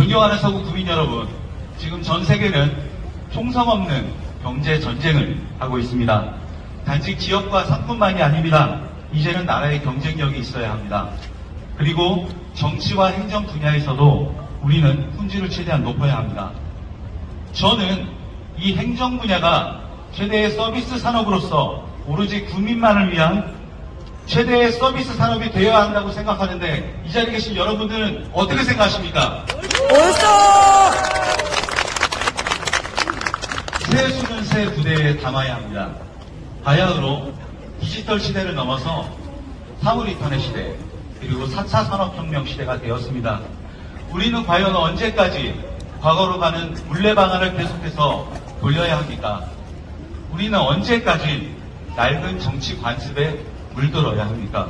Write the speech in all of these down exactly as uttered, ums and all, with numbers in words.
존경하는 서구 국민 여러분, 지금 전 세계는 총성 없는 경제 전쟁을 하고 있습니다. 단지 기업과 상품만이 아닙니다. 이제는 나라의 경쟁력이 있어야 합니다. 그리고 정치와 행정 분야에서도 우리는 품질을 최대한 높여야 합니다. 저는 이 행정 분야가 최대의 서비스 산업으로서 오로지 국민만을 위한 최대의 서비스 산업이 되어야 한다고 생각하는데, 이 자리에 계신 여러분들은 어떻게 생각하십니까? 옳소! 새 수는 새 부대에 담아야 합니다. 바야흐로 디지털 시대를 넘어서 사물 인터넷 시대, 그리고 사 차 산업혁명 시대가 되었습니다. 우리는 과연 언제까지 과거로 가는 물레방아를 계속해서 돌려야 합니까? 우리는 언제까지 낡은 정치 관습에 물들어야 합니까?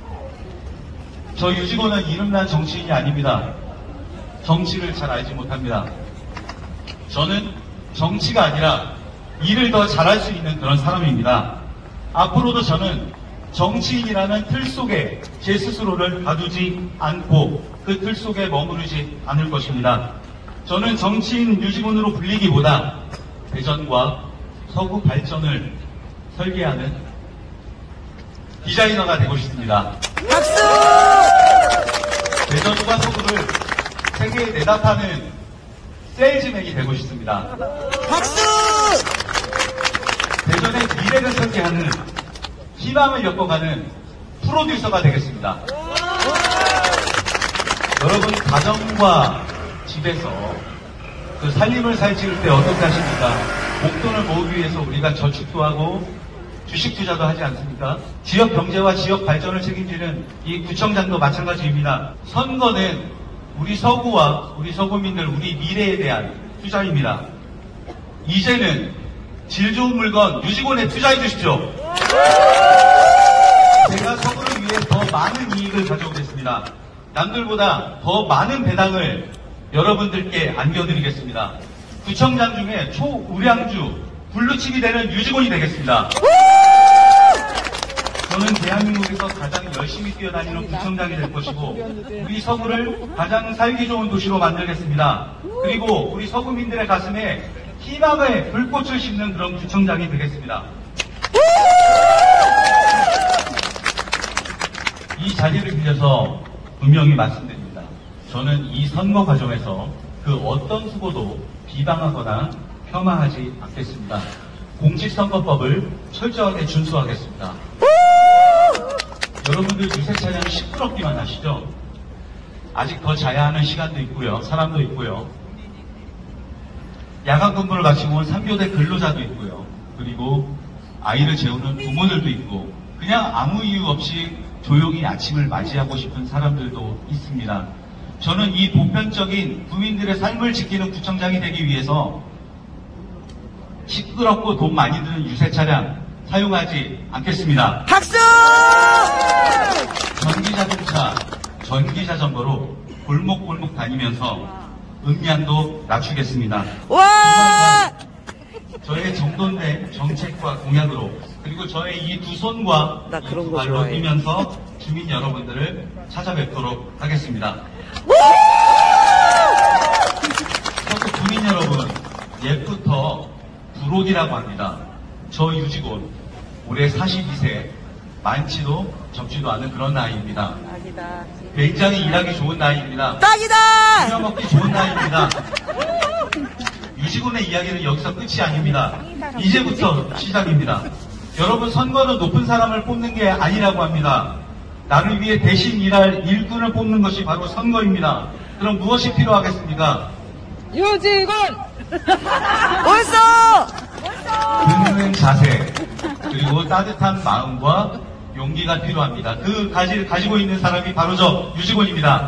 저 유직원은 이름난 정치인이 아닙니다. 정치를 잘 알지 못합니다. 저는 정치가 아니라 일을 더 잘할 수 있는 그런 사람입니다. 앞으로도 저는 정치인이라는 틀 속에 제 스스로를 가두지 않고 그 틀 속에 머무르지 않을 것입니다. 저는 정치인 유직원으로 불리기보다 대전과 서구 발전을 설계하는 디자이너가 되고 싶습니다. 박수! 대전과 서구를 세계에 내다파는 세일즈맨이 되고 싶습니다. 박수! 대전의 미래를 설계하는, 희망을 엮어가는 프로듀서가 되겠습니다. 여러분, 가정과 집에서 그 살림을 살찌울 때 어떻게 하십니까? 목돈을 모으기 위해서 우리가 저축도 하고 주식 투자도 하지 않습니까? 지역 경제와 지역 발전을 책임지는 이 구청장도 마찬가지입니다. 선거는 우리 서구와 우리 서구민들, 우리 미래에 대한 투자입니다. 이제는 질 좋은 물건 유직원에 투자해 주십시오. 제가 서구를 위해 더 많은 이익을 가져오겠습니다. 남들보다 더 많은 배당을 여러분들께 안겨드리겠습니다. 구청장 중에 초우량주, 블루칩이 되는 유직원이 되겠습니다. 저는 대한민국에서 가장 열심히 뛰어다니는 구청장이 될 것이고, 우리 서구를 가장 살기 좋은 도시로 만들겠습니다. 그리고 우리 서구민들의 가슴에 희망의 불꽃을 심는 그런 구청장이 되겠습니다. 이 자리를 빌려서 분명히 말씀드립니다. 저는 이 선거 과정에서 그 어떤 후보도 비방하거나 폄하하지 않겠습니다. 공직선거법을 철저하게 준수하겠습니다. 여러분들 유세 차량 시끄럽기만 하시죠? 아직 더 자야 하는 시간도 있고요. 사람도 있고요. 야간 근무를 마치고 온 삼 교대 근로자도 있고요. 그리고 아이를 재우는 부모들도 있고, 그냥 아무 이유 없이 조용히 아침을 맞이하고 싶은 사람들도 있습니다. 저는 이 보편적인 국민들의 삶을 지키는 구청장이 되기 위해서 시끄럽고 돈 많이 드는 유세 차량 사용하지 않겠습니다. 박수! 전기자동차, 전기자전거로 골목골목 다니면서 음량도 낮추겠습니다. 와! 저의 정돈된 정책과 공약으로, 그리고 저의 이 두 손과 나 이 그런 두 거 발로 좋아해. 뛰면서 주민 여러분들을 찾아뵙도록 하겠습니다. 서구 국민 여러분, 옛부터 불옷이라고 합니다. 저 유직원, 올해 사십이 세, 많지도 적지도 않은 그런 나이입니다. 딱이다. 굉장히 일하기 좋은 나이입니다. 딱이다! 부려먹기 좋은 나이입니다. 유직원의 이야기는 여기서 끝이 아닙니다. 이제부터 시작입니다. 여러분, 선거는 높은 사람을 뽑는 게 아니라고 합니다. 나를 위해 대신 일할 일꾼을 뽑는 것이 바로 선거입니다. 그럼 무엇이 필요하겠습니까? 유직원! 옳소! 듣는 자세, 그리고 따뜻한 마음과 용기가 필요합니다. 그 가지를 가지고 있는 사람이 바로 저 유직원입니다.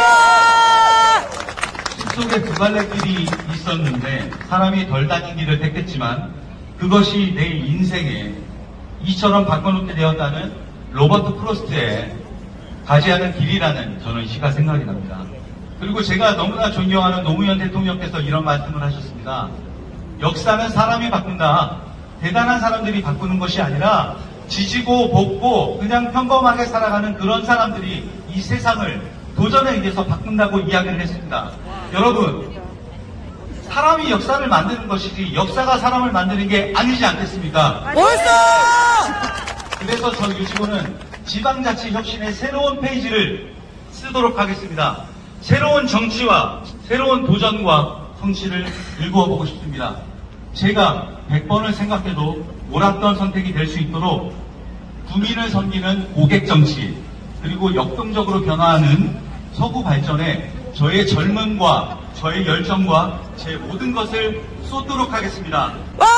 숲속에 두 갈래 길이 있었는데 사람이 덜 다닌 길을 택했지만 그것이 내 인생에 이처럼 바꿔놓게 되었다는 로버트 프로스트의 가지 않은 길이라는 저는 시가 생각이 납니다. 그리고 제가 너무나 존경하는 노무현 대통령께서 이런 말씀을 하셨습니다. 역사는 사람이 바꾼다. 대단한 사람들이 바꾸는 것이 아니라 지지고 볶고 그냥 평범하게 살아가는 그런 사람들이 이 세상을 도전에 의해서 바꾼다고 이야기를 했습니다. 여러분, 사람이 역사를 만드는 것이지 역사가 사람을 만드는 게 아니지 않겠습니까? 옳소! 그래서 저 유지고는 지방자치혁신의 새로운 페이지를 쓰도록 하겠습니다. 새로운 정치와 새로운 도전과 성취를 일구어보고 싶습니다. 제가 백 번을 생각해도 옳았던 선택이 될 수 있도록 국민을 섬기는 고객정치, 그리고 역동적으로 변화하는 서구 발전에 저의 젊음과 저의 열정과 제 모든 것을 쏟도록 하겠습니다. 와!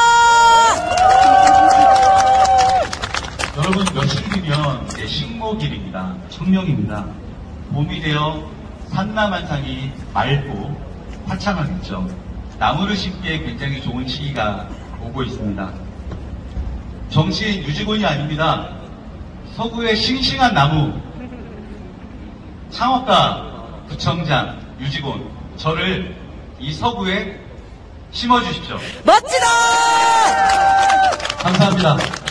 여러분, 며칠 뒤면 이제 식목일입니다. 청명입니다. 봄이 되어 산나만상이 맑고 화창하겠죠. 나무를 심기에 굉장히 좋은 시기가 오고 있습니다. 정치인 유지곤이 아닙니다. 서구의 싱싱한 나무, 창업가 구청장 유지곤, 저를 이 서구에 심어주십시오. 멋지다! 감사합니다.